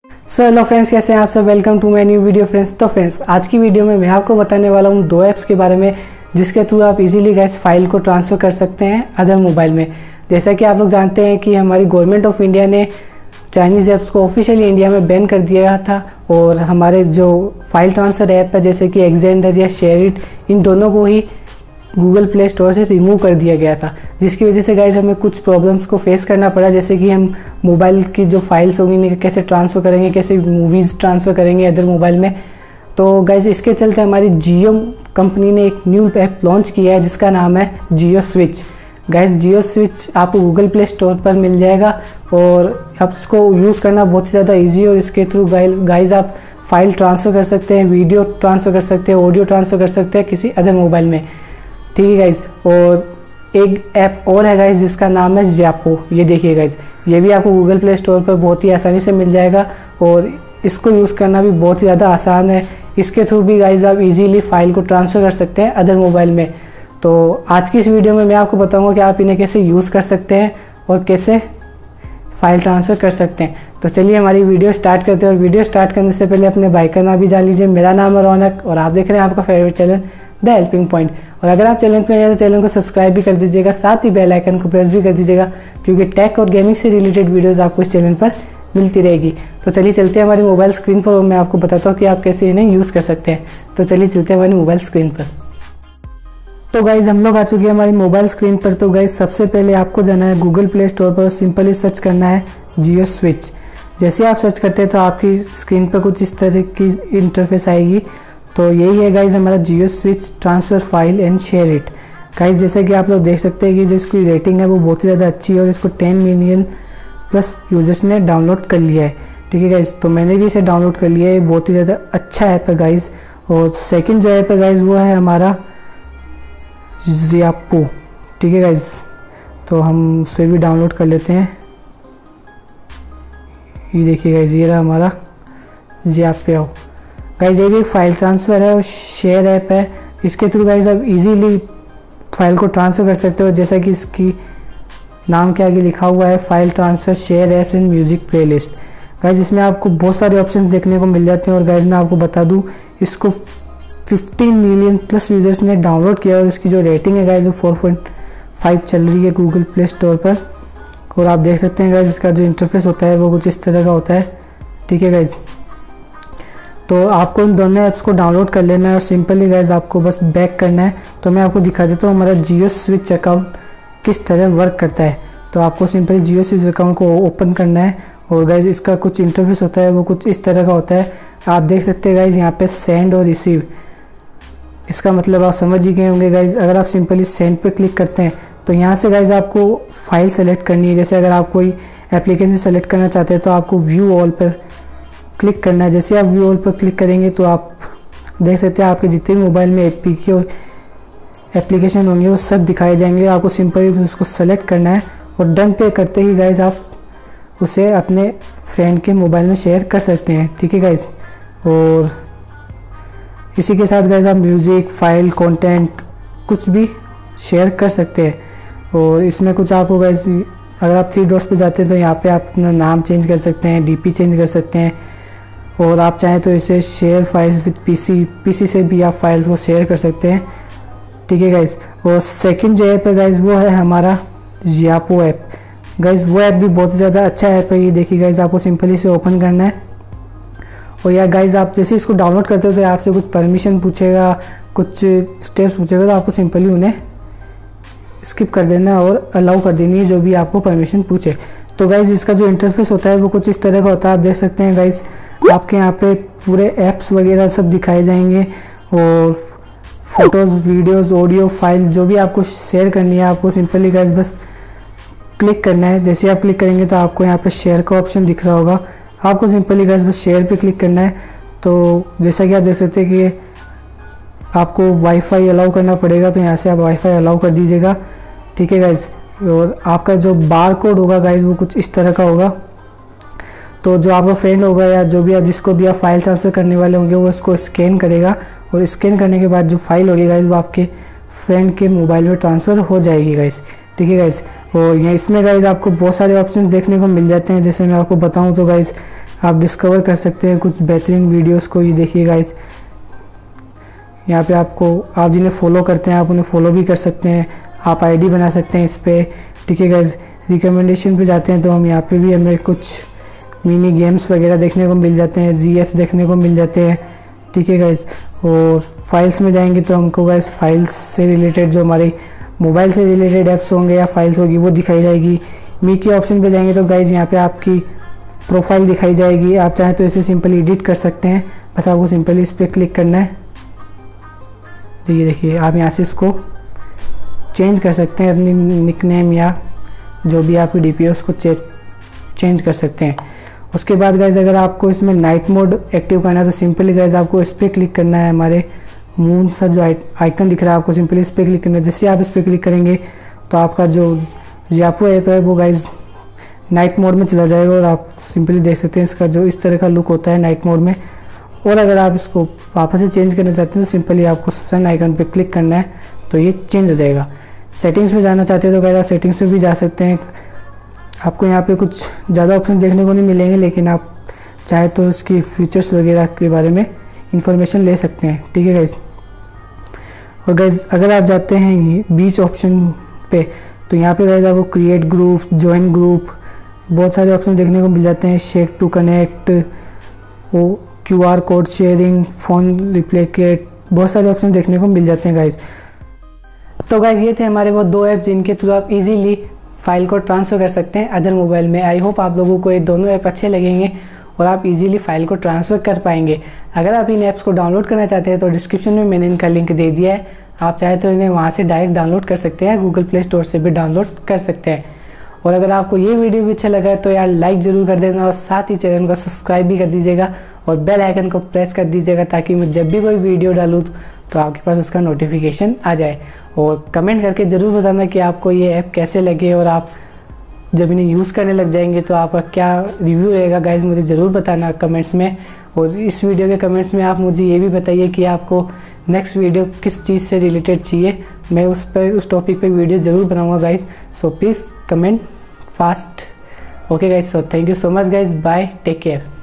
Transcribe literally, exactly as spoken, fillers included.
So hello friends, कैसे हैं आप सब। Welcome to my new video friends. तो फ्रेंड्स, आज की वीडियो में मैं आपको बताने वाला हूं दो ऐप्स के बारे में जिसके थ्रू आप इजीली गैस फाइल को ट्रांसफ़र कर सकते हैं अदर मोबाइल में। जैसा कि आप लोग जानते हैं कि हमारी गवर्नमेंट ऑफ इंडिया ने चाइनीज़ ऐप्स को ऑफिशियली इंडिया में बैन कर दिया था और हमारे जो फाइल ट्रांसफ़र ऐप है जैसे कि एक्जेंडर या शेयरिट, इन दोनों को ही गूगल प्ले स्टोर से रिमूव कर दिया गया था, जिसकी वजह से गाइज हमें कुछ प्रॉब्लम्स को फेस करना पड़ा। जैसे कि हम मोबाइल की जो फाइल्स होंगी उन्हें कैसे ट्रांसफ़र करेंगे, कैसे मूवीज़ ट्रांसफ़र करेंगे अदर मोबाइल में। तो गाइज इसके चलते हमारी जियो कंपनी ने एक न्यू ऐप लॉन्च किया है जिसका नाम है Jio switch. Guys Jio switch आपको गूगल प्ले स्टोर पर मिल जाएगा और आप इसको यूज़ करना बहुत ही ज़्यादा ईजी है और इसके थ्रू गाइज आप फाइल ट्रांसफ़र कर सकते हैं, वीडियो ट्रांसफ़र कर सकते हैं, ऑडियो ट्रांसफ़र कर सकते हैं किसी अदर मोबाइल में। ठीक है गाइज, और एक ऐप और है गाइज जिसका नाम है ज़्यापो। ये देखिए गाइज, ये भी आपको गूगल प्ले स्टोर पर बहुत ही आसानी से मिल जाएगा और इसको यूज़ करना भी बहुत ही ज़्यादा आसान है। इसके थ्रू भी गाइज आप इजीली फाइल को ट्रांसफ़र कर सकते हैं अदर मोबाइल में। तो आज की इस वीडियो में मैं आपको बताऊंगा कि आप इन्हें कैसे यूज़ कर सकते हैं और कैसे फाइल ट्रांसफ़र कर सकते हैं। तो चलिए हमारी वीडियो स्टार्ट करते हैं और वीडियो स्टार्ट करने से पहले अपने भाई का नाम भी जान लीजिए। मेरा नाम है रौनक और आप देख रहे हैं आपका favourite channel the helping point. और अगर आप चैनल पर नए हैं तो चैनल को सब्सक्राइब भी कर दीजिएगा, साथ ही बेल आइकन को प्रेस भी कर दीजिएगा क्योंकि टेक और गेमिंग से रिलेटेड वीडियोस आपको इस चैनल पर मिलती रहेगी। तो चलिए चलते हैं हमारी मोबाइल स्क्रीन पर और मैं आपको बताता हूँ कि आप कैसे इन्हें यूज़ कर सकते हैं। तो चलिए चलते हैं हमारी मोबाइल स्क्रीन पर। तो गाइज़ हम लोग आ चुके हैं हमारी मोबाइल स्क्रीन पर। तो गाइज़ सबसे पहले आपको जाना है गूगल प्ले स्टोर पर और सिंपली सर्च करना है जियो स्विच। जैसे आप सर्च करते हैं तो आपकी स्क्रीन पर कुछ इस तरह की इंटरफेस आएगी। तो यही है गाइज हमारा Jio switch transfer file and share it. Guys जैसे कि आप लोग देख सकते हैं कि जो इसकी रेटिंग है वो बहुत ही ज़्यादा अच्छी है और इसको टेन मिलियन प्लस यूजर्स ने डाउनलोड कर लिया है। ठीक है गाइज, तो मैंने भी इसे डाउनलोड कर लिया है। बहुत ही ज़्यादा अच्छा ऐप है गाइज। और सेकंड जो ऐप है गाइज वो है हमारा ज़्यापो। ठीक है गाइज, तो हम उसे भी डाउनलोड कर लेते हैं। ये देखिए गाइज, ये रहा हमारा ज़्यापो। गाइज ये भी एक फाइल ट्रांसफ़र है और शेयर ऐप है। इसके थ्रू गाइज आप इजीली फाइल को ट्रांसफ़र कर सकते हो। जैसा कि इसकी नाम के आगे लिखा हुआ है file transfer share apps and music playlist. Guys इसमें आपको बहुत सारे ऑप्शंस देखने को मिल जाते हैं और गाइज मैं आपको बता दूं इसको फिफ्टीन मिलियन प्लस यूजर्स ने डाउनलोड किया और इसकी जो रेटिंग है गाइज वो फोर पॉइंट फाइव चल रही है गूगल प्ले स्टोर पर। और आप देख सकते हैं गाइज इसका जो इंटरफेस होता है वो कुछ इस तरह का होता है। ठीक है गाइज, तो आपको इन दोनों ऐप्स को डाउनलोड कर लेना है और सिंपली गाइज आपको बस बैक करना है। तो मैं आपको दिखा देता हूँ हमारा जियो स्विच अकाउंट किस तरह वर्क करता है। तो आपको सिंपली जियो स्विच अकाउंट को ओपन करना है और गाइज इसका कुछ इंटरफेस होता है वो कुछ इस तरह का होता है। आप देख सकते हैं गाइज यहाँ पे सेंड और रिसीव, इसका मतलब आप समझ ही गए होंगे गाइज। अगर आप सिंपली सेंड पे क्लिक करते हैं तो यहाँ से गाइज आपको फाइल सेलेक्ट करनी है। जैसे अगर आप कोई एप्लीकेशन सेलेक्ट करना चाहते हैं तो आपको व्यू ऑल पर क्लिक करना है। जैसे आप व्यू ऑल पर क्लिक करेंगे तो आप देख सकते हैं आपके जितने भी मोबाइल में एपी के एप्लीकेशन होंगे वो सब दिखाए जाएंगे। आपको सिंपली उसको सेलेक्ट करना है और डन पे करते ही गाइज आप उसे अपने फ्रेंड के मोबाइल में शेयर कर सकते हैं। ठीक है गाइज, और इसी के साथ गाइज आप म्यूज़िक, फाइल, कंटेंट कुछ भी शेयर कर सकते हैं। और इसमें कुछ आपको गाइज अगर आप थ्री डॉट्स पे जाते हैं तो यहाँ पे आप अपना नाम चेंज कर सकते हैं, डीपी चेंज कर सकते हैं और आप चाहें तो इसे share files with PC PC से भी आप फाइल्स को शेयर कर सकते हैं। ठीक है गाइज, और सेकंड जो ऐप है गाइज वो है हमारा ज़्यापो ऐप। गाइज वो ऐप भी बहुत ज़्यादा अच्छा ऐप है। ये देखिए गाइज, आपको सिंपली इसे ओपन करना है और या गाइज आप जैसे इसको डाउनलोड करते हो तो आपसे कुछ परमिशन पूछेगा, कुछ स्टेप्स पूछेगा, तो आपको सिंपली उन्हें स्किप कर देना और अलाउ कर देनी है जो भी आपको परमिशन पूछे। तो गाइज इसका जो इंटरफेस होता है वो कुछ इस तरह का होता है। आप देख सकते हैं गाइज आपके यहाँ पे पूरे ऐप्स वगैरह सब दिखाए जाएंगे और फोटोज़, वीडियोस, ऑडियो, फाइल जो भी आपको शेयर करनी है आपको सिंपली गाइज बस क्लिक करना है। जैसे आप क्लिक करेंगे तो आपको यहाँ पे शेयर का ऑप्शन दिख रहा होगा। आपको सिंपली गाइज बस शेयर पे क्लिक करना है। तो जैसा कि आप देख सकते हैं कि आपको वाईफाई अलाउ करना पड़ेगा, तो यहाँ से आप वाईफाई अलाउ कर दीजिएगा। ठीक है गाइज, और आपका जो बार कोड होगा गाइज वो कुछ इस तरह का होगा। तो जो आपका फ्रेंड होगा या जो भी आप जिसको भी आप फाइल ट्रांसफ़र करने वाले होंगे वो इसको स्कैन करेगा और स्कैन करने के बाद जो फाइल होगी गाइज वो आपके फ्रेंड के मोबाइल में ट्रांसफ़र हो जाएगी गाइज। ठीक है गाइज, और यहाँ इसमें गाइज आपको बहुत सारे ऑप्शंस देखने को मिल जाते हैं। जैसे मैं आपको बताऊँ तो गाइज आप डिस्कवर कर सकते हैं कुछ बेहतरीन वीडियोस को। ये देखिए गाइस, यहाँ पे आपको, आप जिन्हें फॉलो करते हैं आप उन्हें फॉलो भी कर सकते हैं, आप आईडी बना सकते हैं इस पर, ठीक है गाइस। रिकमेंडेशन पे जाते हैं तो हम यहाँ पे भी हमें कुछ मिनी गेम्स वगैरह देखने को मिल जाते हैं, जी एफ देखने को मिल जाते हैं, ठीक है गाइस। और फाइल्स में जाएंगे तो हमको गाइस फाइल्स से रिलेटेड जो हमारे मोबाइल से रिलेटेड ऐप्स होंगे या फाइल्स होगी वो दिखाई जाएगी। मी के ऑप्शन पे जाएंगे तो गाइस यहाँ पे आपकी प्रोफाइल दिखाई जाएगी। आप चाहें तो इसे सिंपली एडिट कर सकते हैं, बस आपको सिंपली इस पर क्लिक करना है। तो ये देखिए, आप यहाँ से इसको चेंज कर सकते हैं, अपनी निकनेम या जो भी आपकी डी पी है उसको चेंज कर सकते हैं। उसके बाद गाइस अगर आपको इसमें नाइट मोड एक्टिव करना है तो सिंपली गाइस आपको इस पर क्लिक करना है। हमारे मून सा जो आइकन दिख रहा है आपको सिंपली इस पर क्लिक करना है। जैसे आप इस पर क्लिक करेंगे तो आपका जो ज़ियापो ऐप है वो गाइस नाइट मोड में चला जाएगा और आप सिंपली देख सकते हैं इसका जो इस तरह का लुक होता है नाइट मोड में। और अगर आप इसको वापस से चेंज करना चाहते हैं तो सिंपली आपको सन आइकन पे क्लिक करना है तो ये चेंज हो जाएगा। सेटिंग्स में जाना चाहते हैं तो गाइस आप सेटिंग्स में भी जा सकते हैं। आपको यहाँ पे कुछ ज़्यादा ऑप्शन देखने को नहीं मिलेंगे, लेकिन आप चाहे तो इसकी फीचर्स वगैरह के बारे में इंफॉर्मेशन ले सकते हैं, ठीक है गाइस। और गाइस अगर आप जाते हैं बीच ऑप्शन पे तो यहाँ पे गाइस आपको क्रिएट ग्रुप, ज्वाइन ग्रुप, बहुत सारे ऑप्शन देखने को मिल जाते हैं। शेक टू कनेक्ट, वो Q R code sharing, phone replicate, बहुत सारे ऑप्शन देखने को मिल जाते हैं गाइस। तो गाइस ये थे हमारे वो दो ऐप जिनके थ्रू आप इजीली फाइल को ट्रांसफ़र कर सकते हैं अदर मोबाइल में। आई होप आप लोगों को ये दोनों ऐप अच्छे लगेंगे और आप इजीली फाइल को ट्रांसफ़र कर पाएंगे। अगर आप इन ऐप्स को डाउनलोड करना चाहते हैं तो डिस्क्रिप्शन में मैंने इनका लिंक दे दिया है, आप चाहे तो इन्हें वहाँ से डायरेक्ट डाउनलोड कर सकते हैं, गूगल प्ले स्टोर से भी डाउनलोड कर सकते हैं। और अगर आपको ये वीडियो भी अच्छा लगा है तो यार लाइक ज़रूर कर देना और साथ ही चैनल को सब्सक्राइब भी कर दीजिएगा और बेल आइकन को प्रेस कर दीजिएगा ताकि मैं जब भी कोई वीडियो डालूँ तो आपके पास उसका नोटिफिकेशन आ जाए। और कमेंट करके ज़रूर बताना कि आपको ये ऐप कैसे लगे और आप जब इन्हें यूज़ करने लग जाएंगे तो आपका क्या रिव्यू रहेगा गाइस, मुझे ज़रूर बताना कमेंट्स में। और इस वीडियो के कमेंट्स में आप मुझे ये भी बताइए कि आपको नेक्स्ट वीडियो किस चीज़ से रिलेटेड चाहिए, मैं उस पर उस टॉपिक पे वीडियो ज़रूर बनाऊंगा guys. So please comment fast. Okay guys, so thank you so much guys, bye, take care.